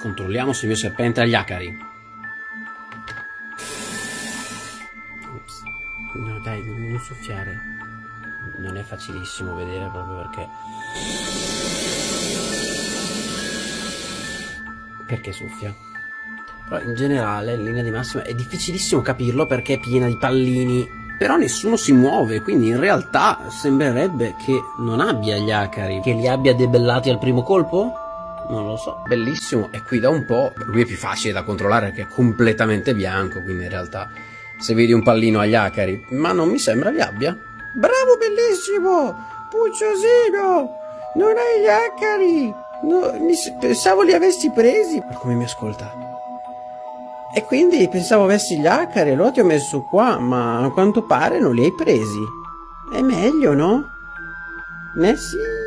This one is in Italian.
Controlliamo se il mio serpente ha gli acari. Ops. No dai, non soffiare. Non è facilissimo vedere proprio perché... Perché soffia? Però in generale, in linea di massima, è difficilissimo capirlo perché è piena di pallini. Però nessuno si muove, quindi in realtà sembrerebbe che non abbia gli acari. Che li abbia debellati al primo colpo? Non lo so. Bellissimo, è qui da un po'. Lui è più facile da controllare perché è completamente bianco, quindi in realtà se vedi un pallino agli acari, ma non mi sembra li abbia. Bravo, bellissimo! Pucciosino! Non hai gli acari! No, pensavo li avessi presi. Ma come mi ascolta? E quindi pensavo avessi gli acari, allora ti ho messo qua, ma a quanto pare non li hai presi. È meglio, no? Sì.